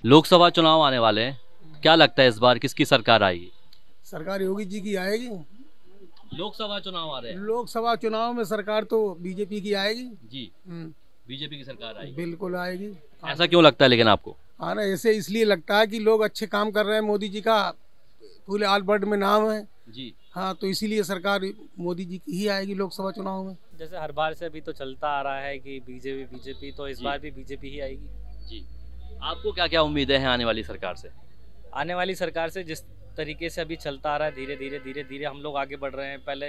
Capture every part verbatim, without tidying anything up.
लोकसभा चुनाव आने वाले हैं, क्या लगता है इस बार किसकी सरकार आएगी? सरकार योगी जी की आएगी। लोकसभा चुनाव आ रहे हैं लोकसभा चुनाव में सरकार तो बीजेपी की आएगी जी, हम्म, बीजेपी की सरकार आएगी। बिल्कुल आएगी। ऐसा क्यों लगता है लेकिन आपको? हाँ ना, ऐसे इसलिए लगता है कि लोग अच्छे काम कर रहे हैं, मोदी जी का पूरे ऑल वर्ल्ड में नाम है जी, हाँ, तो इसीलिए सरकार मोदी जी की ही आएगी लोकसभा चुनाव में। जैसे हर बार से अभी तो चलता आ रहा है कि बीजेपी बीजेपी, तो इस जी। बार भी बीजेपी ही आएगी। जी। आपको क्या क्या उम्मीदें हैं आने वाली सरकार से? आने वाली सरकार से जिस तरीके से अभी चलता आ रहा है, धीरे धीरे धीरे धीरे हम लोग आगे बढ़ रहे हैं। पहले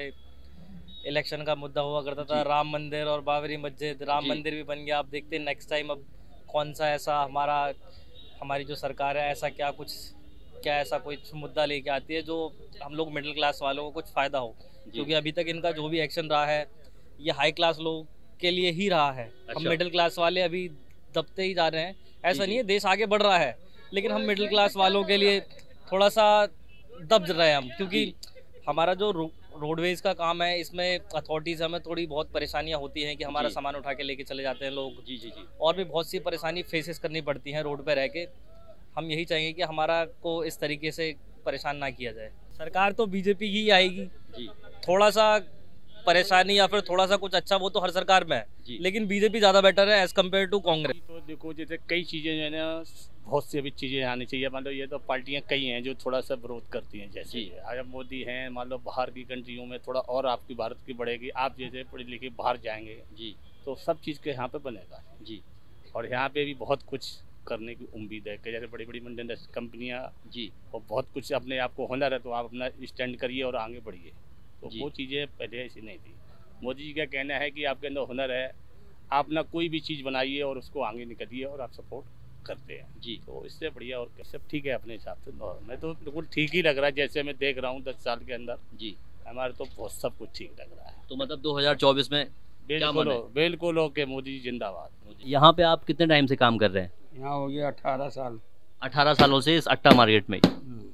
इलेक्शन का मुद्दा हुआ करता था जी। राम मंदिर और बाबरी मस्जिद, राम जी। मंदिर भी बन गया। अब देखते हैं नेक्स्ट टाइम अब कौन सा ऐसा हमारा हमारी जो सरकार है ऐसा क्या कुछ क्या ऐसा कोई मुद्दा लेके आती है जो हम लोग मिडिल क्लास वालों को कुछ फ़ायदा हो, क्योंकि अभी तक इनका जो भी एक्शन रहा है ये हाई क्लास लोगों के लिए ही रहा है। हम अच्छा। मिडिल क्लास वाले अभी दबते ही जा रहे हैं। ऐसा जी, नहीं है, देश आगे बढ़ रहा है, लेकिन हम मिडिल क्लास वालों के लिए थोड़ा सा दब रहे हैं हम, क्योंकि हमारा जो रो, रोडवेज का काम है इसमें अथॉरिटीज़ हमें थोड़ी बहुत परेशानियां होती हैं कि हमारा जी। सामान उठा के लेके चले जाते हैं लोग, जी जी जी और भी बहुत सी परेशानी फेसेस करनी पड़ती हैं रोड पे रह के। हम यही चाहेंगे कि हमारा को इस तरीके से परेशान ना किया जाए। सरकार तो बीजेपी ही आएगी जी थोड़ा सा परेशानी या फिर थोड़ा सा कुछ अच्छा वो तो हर सरकार में है, लेकिन बीजेपी ज़्यादा बेटर है एज कम्पेयर टू कांग्रेस। तो देखो जैसे कई चीज़ें जो है ना, बहुत सी अभी चीज़ें आनी चाहिए। मान लो ये तो पार्टियां कई हैं जो थोड़ा सा विरोध करती हैं, जैसे अगर मोदी हैं, मान लो बाहर की कंट्रियों में थोड़ा और आपकी भारत की बढ़ेगी, आप जैसे पढ़े लिखे बाहर जाएंगे जी तो सब चीज़ के यहाँ पे बनेगा जी। और यहाँ पे भी बहुत कुछ करने की उम्मीद है कि जैसे बड़ी बड़ी मल्टीनेशनल कंपनियाँ जी और बहुत कुछ अपने आप को हुनर है तो आप अपना स्टैंड करिए और आगे बढ़िए। तो जी। वो चीज़ें पहले ऐसी नहीं थी। मोदी जी का कहना है कि आपके अंदर हुनर है, आप ना कोई भी चीज़ बनाइए और उसको आगे निकलिए और आप सपोर्ट करते हैं जी। तो इससे बढ़िया और सब ठीक है अपने हिसाब से। और मैं तो बिल्कुल ठीक ही लग रहा है, जैसे मैं देख रहा हूँ दस साल के अंदर जी हमारे तो बहुत सब कुछ ठीक लग रहा है। तो मतलब दो हज़ार चौबीस में बिल्कुल हो, बिल्कुल ओके, मोदी जी जिंदाबाद। यहाँ पे आप कितने टाइम से काम कर रहे हैं? यहाँ हो गया अठारह साल। अठारह सालों से इस अट्टा मार्केट में।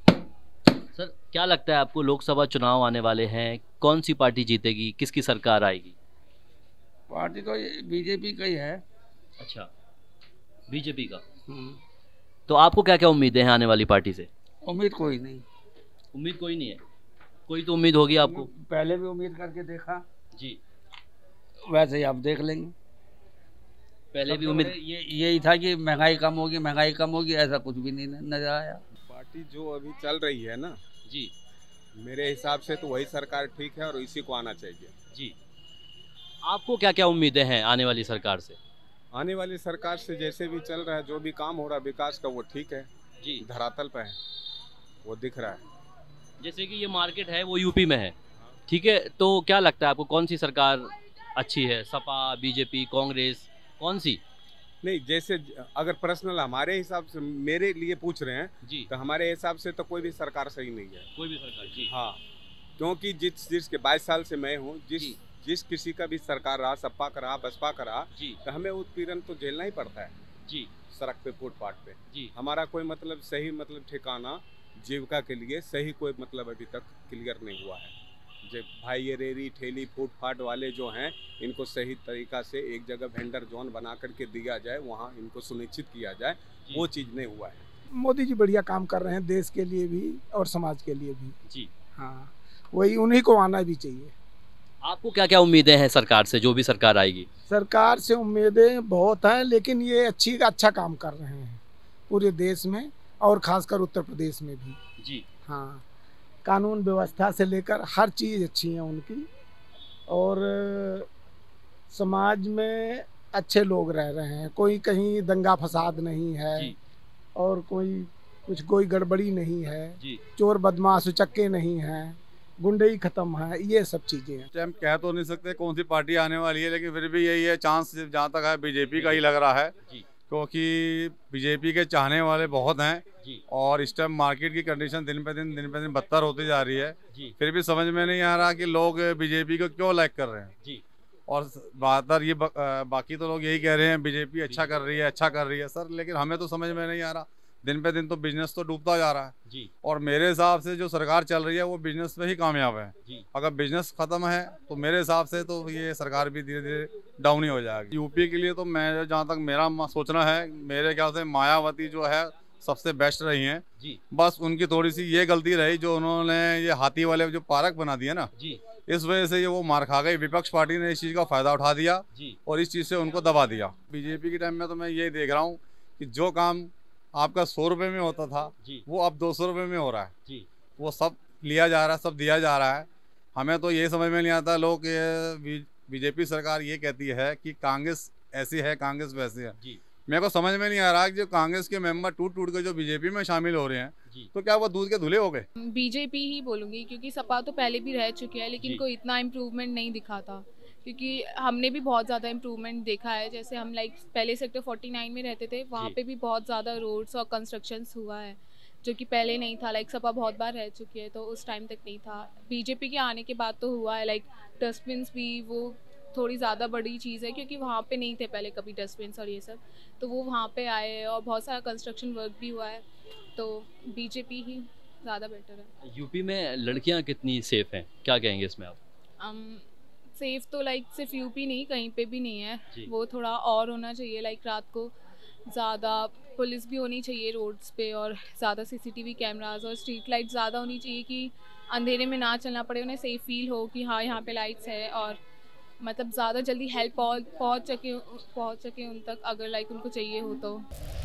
सर क्या लगता है आपको, लोकसभा चुनाव आने वाले हैं, कौन सी पार्टी जीतेगी, किसकी सरकार आएगी? पार्टी तो बीजेपी का ही है। अच्छा, बीजेपी का। तो आपको क्या क्या उम्मीदें हैं आने वाली पार्टी से? उम्मीद कोई नहीं। उम्मीद कोई नहीं है? कोई तो उम्मीद होगी आपको? पहले भी उम्मीद करके देखा जी। वैसे ही आप देख लेंगे। पहले भी उम्मीद ये यही था कि महंगाई कम होगी, महंगाई कम होगी, ऐसा कुछ भी नहीं नजर आया। पार्टी जो अभी चल रही है ना जी मेरे हिसाब से तो वही सरकार ठीक है और इसी को आना चाहिए। जी। आपको क्या क्या उम्मीदें हैं आने वाली सरकार से? आने वाली सरकार से जैसे भी चल रहा है, जो भी काम हो रहा है विकास का, वो ठीक है जी। धरातल पे है, वो दिख रहा है। जैसे कि ये मार्केट है वो यूपी में है, ठीक है, तो क्या लगता है आपको कौन सी सरकार अच्छी है? सपा, बीजेपी, कांग्रेस, कौन सी? नहीं, जैसे अगर पर्सनल हमारे हिसाब से मेरे लिए पूछ रहे हैं जी। तो हमारे हिसाब से तो कोई भी सरकार सही नहीं है। कोई भी सरकार जी। हाँ, क्योंकि जिस जिसके बाईस साल से मैं हूँ, जिस जी। जिस किसी का भी सरकार रहा, सपा का रहा, बसपा का रहा, जी तो हमें उत्पीड़न तो झेलना ही पड़ता है जी सड़क पे, फुटपाथ पे। जी हमारा कोई मतलब सही मतलब ठिकाना जीविका के लिए सही कोई मतलब अभी तक क्लियर नहीं हुआ है। जब भाई ये रेरी ठेली फुटपाथ वाले जो हैं, इनको सही तरीका से एक जगह वेंडर जोन बना करके दिया जाए, वहाँ इनको सुनिश्चित किया जाए, वो चीज़ नहीं हुआ है। मोदी जी बढ़िया काम कर रहे हैं, देश के लिए भी और समाज के लिए भी। जी। हाँ, वही उन्हीं को आना भी चाहिए। आपको क्या क्या उम्मीदें हैं सरकार से, जो भी सरकार आएगी? सरकार से उम्मीदें बहुत हैं, लेकिन ये अच्छी अच्छा काम कर रहे हैं पूरे देश में और खासकर उत्तर प्रदेश में भी। जी। हाँ, कानून व्यवस्था से लेकर हर चीज़ अच्छी है उनकी, और समाज में अच्छे लोग रह रहे हैं, कोई कहीं दंगा फसाद नहीं है जी। और कोई कुछ कोई गड़बड़ी नहीं है जी। चोर बदमाश उचक्के नहीं हैं, गुंडई खत्म है, ये सब चीजें हैं। हम कह तो नहीं सकते कौन सी पार्टी आने वाली है, लेकिन फिर भी यही है, चांस जहाँ तक है बीजेपी का ही लग रहा है, क्योंकि बीजेपी के चाहने वाले बहुत हैं जी। और इस टाइम मार्केट की कंडीशन दिन पे दिन दिन पे दिन बदतर होती जा रही है जी। फिर भी समझ में नहीं आ रहा कि लोग बीजेपी को क्यों लाइक कर रहे हैं जी। और ज्यादातर ये बाकी तो लोग यही कह रहे हैं बीजेपी अच्छा कर रही है, अच्छा कर रही है सर, लेकिन हमें तो समझ में नहीं आ रहा। दिन पे दिन तो बिजनेस तो डूबता जा रहा है जी। और मेरे हिसाब से जो सरकार चल रही है वो बिजनेस पे ही कामयाब है जी। अगर बिजनेस खत्म है तो मेरे हिसाब से तो ये सरकार भी धीरे धीरे डाउन ही हो जाएगी। यूपी के लिए तो मैं जहाँ तक मेरा सोचना है, मेरे ख्याल से मायावती जो है सबसे बेस्ट रही हैं जी बस उनकी थोड़ी सी ये गलती रही जो उन्होंने ये हाथी वाले जो पार्क बना दिया ना जी इस वजह से ये वो मार खा गई। विपक्ष पार्टी ने इस चीज़ का फायदा उठा दिया जी और इस चीज़ से उनको दबा दिया। बीजेपी के टाइम में तो मैं ये देख रहा हूँ कि जो काम आपका सौ रुपये में होता था जी वो अब दो सौ रुपये में हो रहा है। जी वो सब लिया जा रहा है, सब दिया जा रहा है। हमें तो ये समझ में नहीं आता, लोग ये बीजेपी सरकार ये कहती है कि कांग्रेस ऐसी है कांग्रेस वैसी है। जी मेरे को समझ में नहीं आ रहा कि जो कांग्रेस के मेंबर टूट टूट के जो बीजेपी में शामिल हो रहे हैं जी तो क्या वो दूध के धुले हो गए? बीजेपी ही बोलूँगी क्योंकि सपा तो पहले भी रह चुकी है लेकिन जी। कोई इतना इम्प्रूवमेंट नहीं दिखा था, क्योंकि हमने भी बहुत ज़्यादा इम्प्रूवमेंट देखा है। जैसे हम लाइक पहले सेक्टर फोर्टी नाइन में रहते थे, वहाँ जी। पे भी बहुत ज़्यादा रोड्स और कंस्ट्रक्शंस हुआ है जो कि पहले नहीं था। लाइक सपा बहुत बार रह चुकी है तो उस टाइम तक नहीं था। बीजेपी के आने के बाद तो हुआ है। लाइक डस्टबिन्स भी वो थोड़ी ज़्यादा बड़ी चीज़ है क्योंकि वहाँ पे नहीं थे पहले कभी डस्टबिन्स और ये सब, तो वो वहाँ पे आए और बहुत सारा कंस्ट्रक्शन वर्क भी हुआ है। तो बीजेपी ही ज़्यादा बेटर है। यूपी में लड़कियां कितनी सेफ हैं, क्या कहेंगे इसमें आप? um, सेफ तो लाइक सिर्फ यूपी नहीं कहीं पे भी नहीं है, जी। वो थोड़ा और होना चाहिए। लाइक रात को ज़्यादा पुलिस भी होनी चाहिए रोड्स पे और ज़्यादा सीसीटीवी कैमरास और स्ट्रीट लाइट ज़्यादा होनी चाहिए कि अंधेरे में ना चलना पड़े, उन्हें सेफ फील हो कि हाँ यहाँ पे लाइट्स है और मतलब ज़्यादा जल्दी हेल्प पहुँच सके पहुँच सके उन तक अगर लाइक उनको चाहिए हो तो।